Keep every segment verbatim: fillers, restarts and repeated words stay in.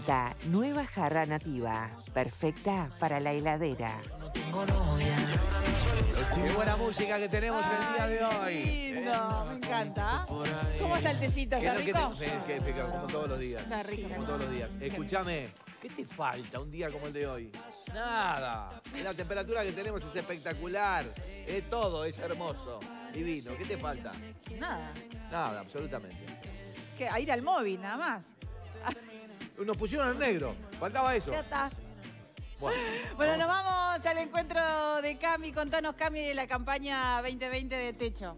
presenta nueva jarra nativa, perfecta para la heladera. Qué buena música que tenemos Ay, el día de hoy. Lindo, me encanta. ¿Cómo está el tecito? ¿Qué ¿Está es lo que rico? te- que- que- que- como todos los días. Está rico. Como todos los días. Escúchame, ¿qué te falta un día como el de hoy? Nada. La temperatura que tenemos es espectacular. Es todo, es hermoso, divino. ¿Qué te falta? Nada. Nada, absolutamente. Que a ir al móvil, nada más. Nos pusieron en negro. Faltaba eso. Ya está. Bueno, Bueno, nos vamos al encuentro de Cami. Contanos, Cami, de la campaña veinte veinte de Techo.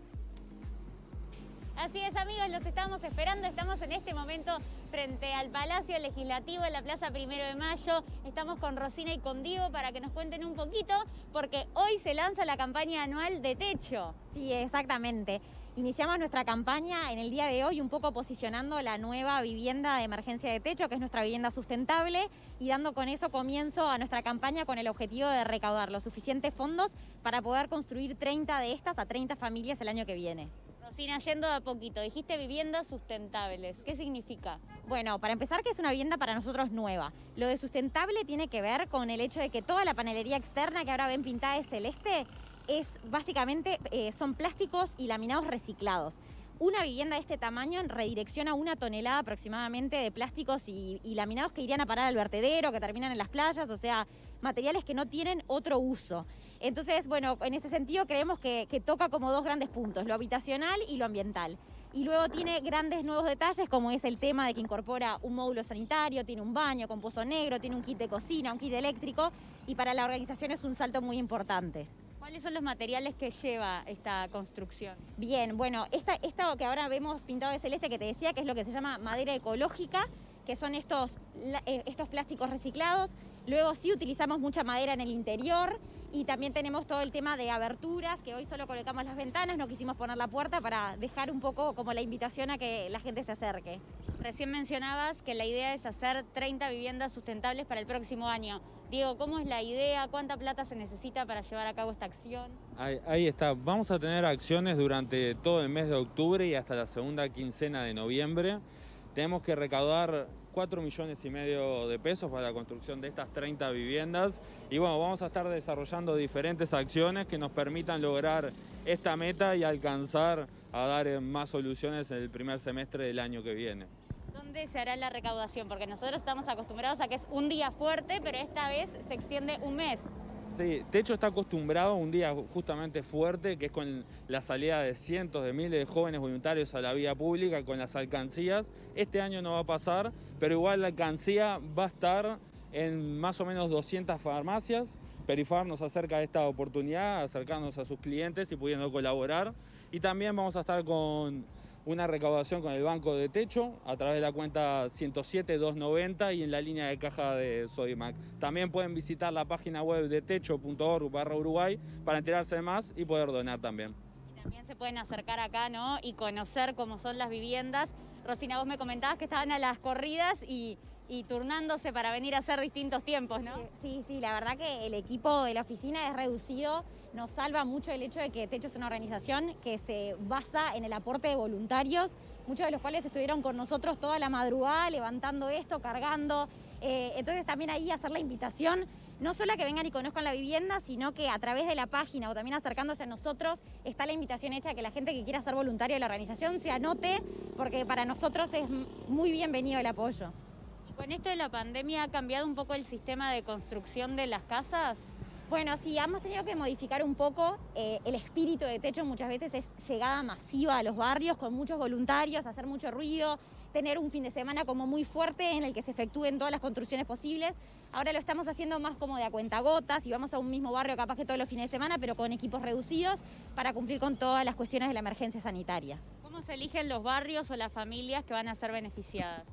Así es, amigos, los estamos esperando. Estamos en este momento frente al Palacio Legislativo en la Plaza Primero de Mayo. Estamos con Rosina y con Diego para que nos cuenten un poquito, porque hoy se lanza la campaña anual de Techo. Sí, exactamente. Iniciamos nuestra campaña en el día de hoy un poco posicionando la nueva vivienda de emergencia de Techo, que es nuestra vivienda sustentable, y dando con eso comienzo a nuestra campaña con el objetivo de recaudar los suficientes fondos para poder construir treinta de estas a treinta familias el año que viene. Rosina, yendo de a poquito, dijiste viviendas sustentables. ¿Qué significa? Bueno, para empezar, que es una vivienda para nosotros nueva. Lo de sustentable tiene que ver con el hecho de que toda la panelería externa que ahora ven pintada de celeste es básicamente, eh, son plásticos y laminados reciclados. Una vivienda de este tamaño redirecciona una tonelada aproximadamente de plásticos y, y laminados que irían a parar al vertedero, que terminan en las playas, o sea, materiales que no tienen otro uso. Entonces, bueno, en ese sentido creemos que, que toca como dos grandes puntos, lo habitacional y lo ambiental. Y luego tiene grandes nuevos detalles, como es el tema de que incorpora un módulo sanitario, tiene un baño con pozo negro, tiene un kit de cocina, un kit eléctrico, y para la organización es un salto muy importante. ¿Cuáles son los materiales que lleva esta construcción? Bien, bueno, esta, esta que ahora vemos pintado de celeste que te decía, que es lo que se llama madera ecológica, que son estos, estos plásticos reciclados. Luego sí utilizamos mucha madera en el interior y también tenemos todo el tema de aberturas, que hoy solo colocamos las ventanas, no quisimos poner la puerta para dejar un poco como la invitación a que la gente se acerque. Recién mencionabas que la idea es hacer treinta viviendas sustentables para el próximo año. Diego, ¿cómo es la idea? ¿Cuánta plata se necesita para llevar a cabo esta acción? Ahí, ahí está. Vamos a tener acciones durante todo el mes de octubre y hasta la segunda quincena de noviembre. Tenemos que recaudar cuatro millones y medio de pesos para la construcción de estas treinta viviendas. Y bueno, vamos a estar desarrollando diferentes acciones que nos permitan lograr esta meta y alcanzar a dar más soluciones en el primer semestre del año que viene. ¿Dónde se hará la recaudación? Porque nosotros estamos acostumbrados a que es un día fuerte, pero esta vez se extiende un mes. Sí, Techo está acostumbrado a un día justamente fuerte, que es con la salida de cientos de miles de jóvenes voluntarios a la vía pública con las alcancías. Este año no va a pasar, pero igual la alcancía va a estar en más o menos doscientas farmacias. Perifar nos acerca a esta oportunidad, acercarnos a sus clientes y pudiendo colaborar. Y también vamos a estar con una recaudación con el Banco de Techo a través de la cuenta ciento siete doscientos noventa y en la línea de caja de Sodimac. También pueden visitar la página web de techo punto org barra Uruguay para enterarse de más y poder donar también. Y también se pueden acercar acá, ¿no? Y conocer cómo son las viviendas. Rosina, vos me comentabas que estaban a las corridas y, y turnándose para venir a hacer distintos tiempos, ¿no? Sí, sí, la verdad que el equipo de la oficina es reducido. Nos salva mucho el hecho de que Techo es una organización que se basa en el aporte de voluntarios, muchos de los cuales estuvieron con nosotros toda la madrugada levantando esto, cargando. Eh, entonces también ahí hacer la invitación, no solo a que vengan y conozcan la vivienda, sino que a través de la página o también acercándose a nosotros está la invitación hecha a que la gente que quiera ser voluntaria de la organización se anote, porque para nosotros es muy bienvenido el apoyo. ¿Y con esto de la pandemia ha cambiado un poco el sistema de construcción de las casas? Bueno, sí, hemos tenido que modificar un poco. Eh, el espíritu de Techo muchas veces es llegada masiva a los barrios con muchos voluntarios, hacer mucho ruido, tener un fin de semana como muy fuerte en el que se efectúen todas las construcciones posibles. Ahora lo estamos haciendo más como de a cuentagotas y vamos a un mismo barrio capaz que todos los fines de semana, pero con equipos reducidos para cumplir con todas las cuestiones de la emergencia sanitaria. ¿Cómo se eligen los barrios o las familias que van a ser beneficiadas?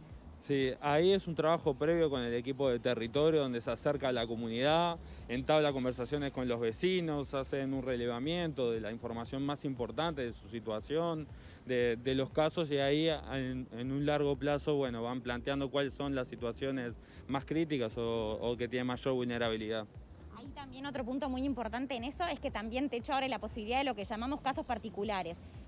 Sí, ahí es un trabajo previo con el equipo de territorio donde se acerca a la comunidad, entabla conversaciones con los vecinos, hacen un relevamiento de la información más importante de su situación, de, de los casos y ahí en, en un largo plazo bueno, van planteando cuáles son las situaciones más críticas o, o que tienen mayor vulnerabilidad. Ahí también otro punto muy importante en eso es que también Techo abre la posibilidad de lo que llamamos casos particulares,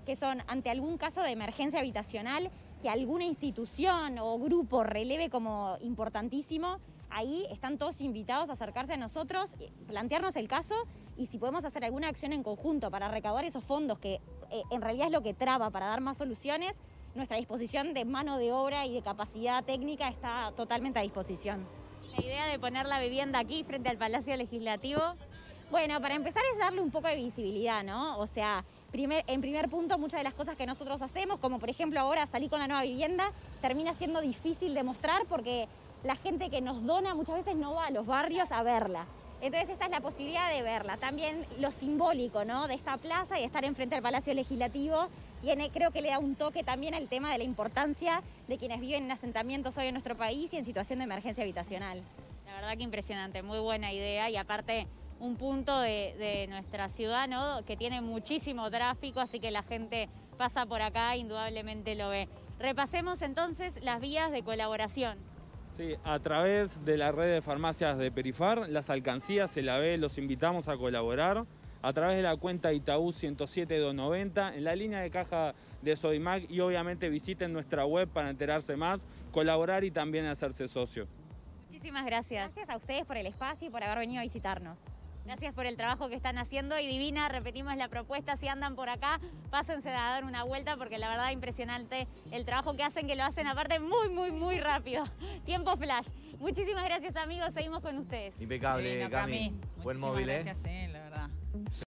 que son ante algún caso de emergencia habitacional que alguna institución o grupo releve como importantísimo. Ahí están todos invitados a acercarse a nosotros, plantearnos el caso y si podemos hacer alguna acción en conjunto para recaudar esos fondos, que eh, en realidad es lo que traba para dar más soluciones, nuestra disposición de mano de obra y de capacidad técnica está totalmente a disposición. La idea de poner la vivienda aquí frente al Palacio Legislativo. Bueno, para empezar es darle un poco de visibilidad, ¿no? O sea, primer, en primer punto, muchas de las cosas que nosotros hacemos, como por ejemplo ahora salir con la nueva vivienda, termina siendo difícil de mostrar porque la gente que nos dona muchas veces no va a los barrios a verla. Entonces esta es la posibilidad de verla. También lo simbólico, ¿no?, de esta plaza y de estar enfrente al Palacio Legislativo, tiene, creo que le da un toque también al tema de la importancia de quienes viven en asentamientos hoy en nuestro país y en situación de emergencia habitacional. La verdad que impresionante, muy buena idea y aparte un punto de, de nuestra ciudad, ¿no?, que tiene muchísimo tráfico, así que la gente pasa por acá, indudablemente lo ve. Repasemos entonces las vías de colaboración. Sí, a través de la red de farmacias de Perifar, las alcancías se la ve, los invitamos a colaborar. A través de la cuenta Itaú ciento siete doscientos noventa, en la línea de caja de Sodimac y obviamente visiten nuestra web para enterarse más, colaborar y también hacerse socio. Muchísimas gracias. Gracias a ustedes por el espacio y por haber venido a visitarnos. Gracias por el trabajo que están haciendo y Divina, repetimos la propuesta, si andan por acá, pásense a dar una vuelta porque la verdad impresionante el trabajo que hacen, que lo hacen aparte muy, muy, muy rápido. Tiempo flash. Muchísimas gracias amigos, seguimos con ustedes. Impecable, Bueno, Cami. Cami, Buen muchísimas móvil, ¿eh? gracias, sí, la verdad.